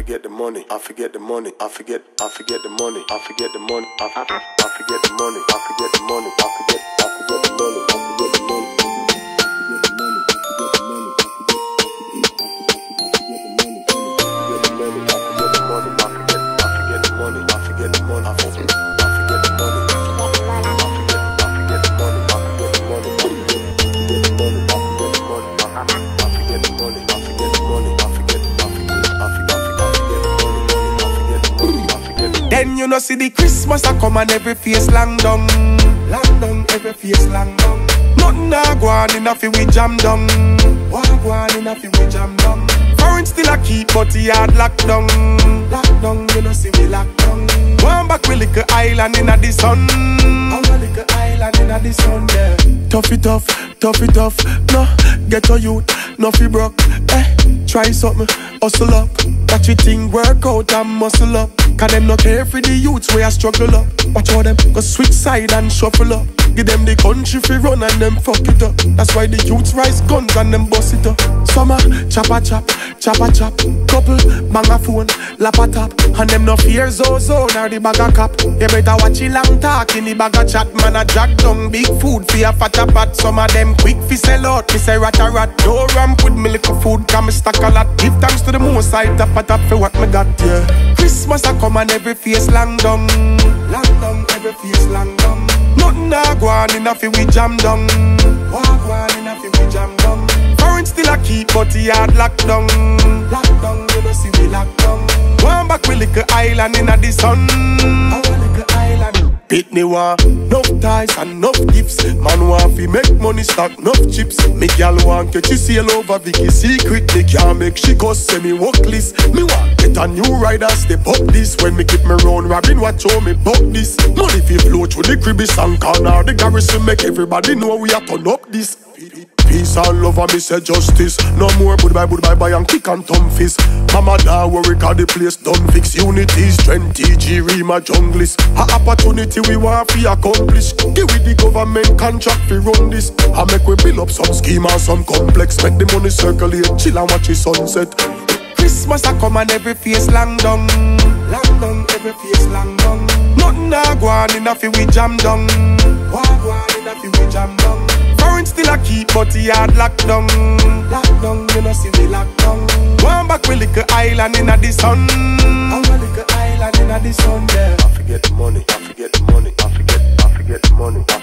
forget the money, I forget the money, I forget the money, I forget the money, I forget the money, I forget the money, I forget the money, I forget the money. Then you know see the Christmas a come and every face long down, every face long down. Nothing a go on in a fi we jam down. What go on in a fi we jam down? Foreign still a keep but he hard locked down. You know see we locked down. One back we lick a island in a the sun. Our lick a island in a the sun, yeah. Tough it tough, no get your youth, no fi broke. Try something, hustle up. Watch your thing work out and muscle up. Cause them no care for the youths where I struggle up. Watch how them go switch side and shuffle up. Give them the country fi run and them fuck it up. That's why the youths rise guns and them bust it up. Summer, chopper chop. Couple, bang a phone, lap a tap. And them no fear zone or the bag a cap. You better watch it long talk in the bag a chat. Man a jack down big food for a fat a pat. Some of them quick fi sell out, me say rat a rat. No ramp with me little food, cause me stack a lot. Give thanks to the most I tap a tap for what me got, yeah. Christmas a come and every face long down, every face long down. Nothing a go on in a fi we jam down. What go on in a fi we jam down? Foreign still a keep but he hard locked down. You know see we locked down. One back we lick a island in a the sun. Our lick a island. Pitney want enough ties and enough gifts. Man want fi make money stack enough chips. Me gal want catch she sail over Vicky secret. Me can't make she go semi workless. Me want get a new rider step up this. When me keep me round Robin watch how me buck this. Money fi flow through the cribby and corner. The garrison make everybody know we a turn up this. Peace and love and me say justice. No more goodbye and kick and thumb fist. Mama da worry cause the place done fix. Unity, strength, TG, Rima, junglist. A opportunity we want fi accomplish. Give with the government contract fi run this. I make we build up some scheme and some complex. Make the money circulate, chill and watch the sunset. Christmas a come and every face long down, every face long down. Nothing a go on in a fi we jam down. What go on in a fi we jam down? Foreign still a keep but he hard locked down. You know see we locked down. One back we lick a island in a the sun. Our lick a island in a the sun, yeah. I forget the money, I forget the money, I forget the money.